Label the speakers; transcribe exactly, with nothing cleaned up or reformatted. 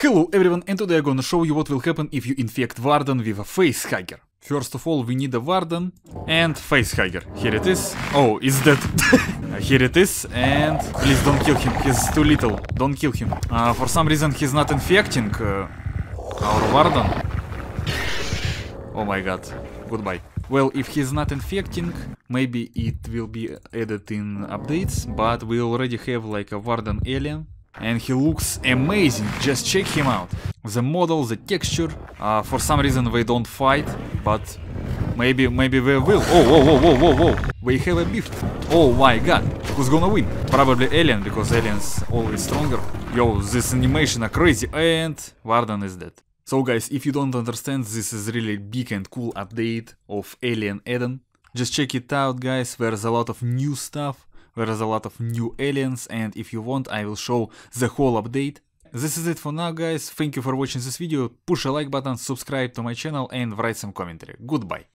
Speaker 1: Hello everyone, and today I'm gonna show you what will happen if you infect Warden with a face hugger. First of all, we need a Warden and face hugger. Here it is. Oh, it's dead. Here it is, and please don't kill him, he's too little. Don't kill him. Uh, for some reason he's not infecting uh, our Warden. Oh my god, goodbye. Well, if he's not infecting, maybe it will be added in updates, but we already have like a Warden alien. And he looks amazing, just check him out. The model, the texture, uh, for some reason they don't fight, but maybe maybe they will. Oh, whoa, whoa, whoa, whoa, whoa, we have a beef. Oh my god, who's gonna win? Probably Alien, because Alien's always stronger. Yo, this animation are crazy, and Warden is dead. So guys, if you don't understand, this is really big and cool update of Alien Eden. Just check it out guys, there's a lot of new stuff. There's a lot of new aliens, and if you want I will show the whole update. This is it for now guys, thank you for watching this video, push a like button, subscribe to my channel and write some commentary. Goodbye.